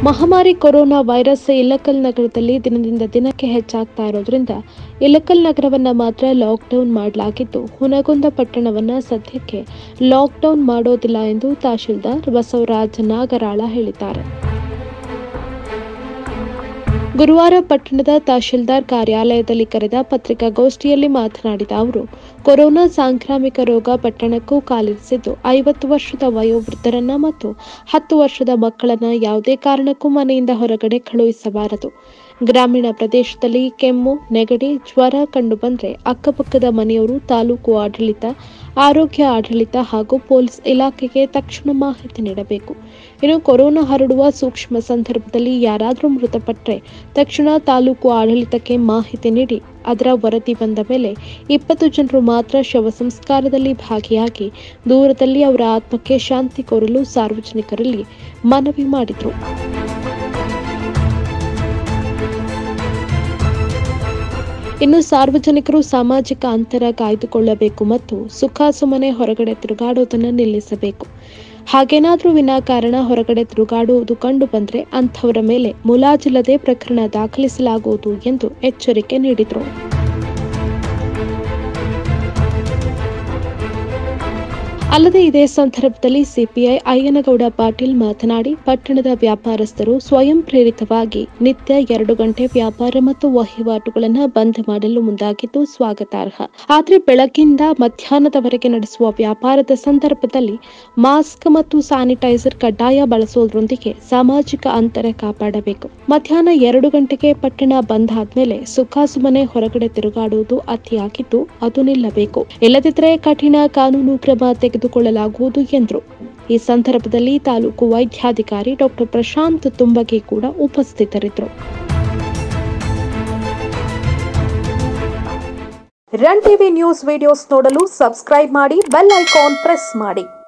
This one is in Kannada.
ಮಹಾಮಾರಿ ಕೊರೋನಾ ವೈರಸ್ ಇಲಕಲ್ ನಗರದಲ್ಲಿ ದಿನದಿಂದ ದಿನಕ್ಕೆ ಹೆಚ್ಚಾಗ್ತಾ ಇರೋದ್ರಿಂದ ಇಲಕಲ್ ನಗರವನ್ನ ಮಾತ್ರ ಲಾಕ್ಡೌನ್ ಮಾಡಲಾಗಿದ್ದು, ಹುನಗುಂದ ಪಟ್ಟಣವನ್ನ ಸದ್ಯಕ್ಕೆ ಲಾಕ್ಡೌನ್ ಮಾಡೋದಿಲ್ಲ ಎಂದು ತಹಶೀಲ್ದಾರ್ ಬಸವರಾಜ್ ನಾಗರಾಳ ಹೇಳಿದ್ದಾರೆ. ಗುರುವಾರ ಪಟ್ಟಣದ ತಹಶೀಲ್ದಾರ್ ಕಾರ್ಯಾಲಯದಲ್ಲಿ ಕರೆದ ಪತ್ರಿಕಾಗೋಷ್ಠಿಯಲ್ಲಿ ಮಾತನಾಡಿದ ಅವರು, ಕೊರೋನಾ ಸಾಂಕ್ರಾಮಿಕ ರೋಗ ಪಟ್ಟಣಕ್ಕೂ ಕಾಲಿರಿಸಿದ್ದು 50 ವರ್ಷದ ವಯೋವೃದ್ಧರನ್ನ ಮತ್ತು 10 ವರ್ಷದ ಮಕ್ಕಳನ್ನ ಯಾವುದೇ ಕಾರಣಕ್ಕೂ ಮನೆಯಿಂದ ಹೊರಗಡೆ ಕಳುಹಿಸಬಾರದು. ಗ್ರಾಮೀಣ ಪ್ರದೇಶದಲ್ಲಿ ಕೆಮ್ಮು, ನೆಗಡಿ, ಜ್ವರ ಕಂಡುಬಂದರೆ ಅಕ್ಕಪಕ್ಕದ ಮನೆಯವರು ತಾಲೂಕು ಆಡಳಿತ, ಆರೋಗ್ಯ ಆಡಳಿತ ಹಾಗೂ ಪೊಲೀಸ್ ಇಲಾಖೆಗೆ ತಕ್ಷಣ ಮಾಹಿತಿ ನೀಡಬೇಕು. ಇನ್ನು ಕೊರೋನಾ ಹರಡುವ ಸೂಕ್ಷ್ಮ ಸಂದರ್ಭದಲ್ಲಿ ಯಾರಾದರೂ ಮೃತಪಟ್ಟರೆ ತಕ್ಷಣ ತಾಲೂಕು ಆಡಳಿತಕ್ಕೆ ಮಾಹಿತಿ ನೀಡಿ ಅದರ ವರದಿ ಬಂದ ಮೇಲೆ 20 ಜನರು ಮಾತ್ರ ಶವ ಸಂಸ್ಕಾರದಲ್ಲಿ ಭಾಗಿಯಾಗಿ ದೂರದಲ್ಲಿ ಅವರ ಆತ್ಮಕ್ಕೆ ಶಾಂತಿ ಕೋರಲು ಸಾರ್ವಜನಿಕರಲ್ಲಿ ಮನವಿ ಮಾಡಿದರು. ಇನ್ನು ಸಾರ್ವಜನಿಕರು ಸಾಮಾಜಿಕ ಅಂತರ ಕಾಯ್ದುಕೊಳ್ಳಬೇಕು ಮತ್ತು ಸುಖಾಸುಮ್ಮನೆ ಹೊರಗಡೆ ತಿರುಗಾಡೋದನ್ನು ನಿಲ್ಲಿಸಬೇಕು. ಹಾಗೇನಾದರೂ ವಿನಾಕಾರಣ ಹೊರಗಡೆ ತಿರುಗಾಡುವುದು ಕಂಡು ಬಂದರೆ ಅಂಥವರ ಮೇಲೆ ಮುಲಾಜಿಲ್ಲದೆ ಪ್ರಕರಣ ದಾಖಲಿಸಲಾಗುವುದು ಎಂದು ಎಚ್ಚರಿಕೆ ನೀಡಿದರು. ಅಲ್ಲದೆ ಇದೇ ಸಂದರ್ಭದಲ್ಲಿ ಸಿಪಿಐ ಅಯ್ಯನಗೌಡ ಪಾಟೀಲ್ ಮಾತನಾಡಿ, ಪಟ್ಟಣದ ವ್ಯಾಪಾರಸ್ಥರು ಸ್ವಯಂ ಪ್ರೇರಿತವಾಗಿ ನಿತ್ಯ 2 ಗಂಟೆ ವ್ಯಾಪಾರ ಮತ್ತು ವಹಿವಾಟುಗಳನ್ನು ಬಂದ್ ಮಾಡಲು ಮುಂದಾಗಿದ್ದು ಸ್ವಾಗತಾರ್ಹ. ಆದರೆ ಬೆಳಗ್ಗಿಂದ ಮಧ್ಯಾಹ್ನದವರೆಗೆ ನಡೆಸುವ ವ್ಯಾಪಾರದ ಸಂದರ್ಭದಲ್ಲಿ ಮಾಸ್ಕ್ ಮತ್ತು ಸ್ಯಾನಿಟೈಸರ್ ಕಡ್ಡಾಯ ಬಳಸುವುದರೊಂದಿಗೆ ಸಾಮಾಜಿಕ ಅಂತರ ಕಾಪಾಡಬೇಕು. ಮಧ್ಯಾಹ್ನ 2 ಗಂಟೆಗೆ ಪಟ್ಟಣ ಬಂದ್ ಆದ್ಮೇಲೆ ಸುಖಾಸುಮ್ಮನೆ ಹೊರಗಡೆ ತಿರುಗಾಡುವುದು ಅತಿಯಾಗಿದ್ದು ಅದು ನಿಲ್ಲಬೇಕು. ಇಲ್ಲದಿದ್ದರೆ ಕಠಿಣ ಕಾನೂನು ಕ್ರಮ ತೆಗೆದುಕೊಳ್ಳಲಾಗುವುದು ಎಂದರು. ಈ ಸಂದರ್ಭದಲ್ಲಿ ತಾಲೂಕು ವೈದ್ಯಾಧಿಕಾರಿ ಡಾಕ್ಟರ್ ಪ್ರಶಾಂತ್ ತುಂಬಗಿ ಕೂಡ ಉಪಸ್ಥಿತರಿದ್ದರು. ರನ್ ಟಿವಿ ನ್ಯೂಸ್ ವಿಡಿಯೋಸ್ ನೋಡಲು ಸಬ್ಸ್ಕ್ರೈಬ್ ಮಾಡಿ, ಬೆಲ್ ಐಕಾನ್ ಪ್ರೆಸ್ ಮಾಡಿ.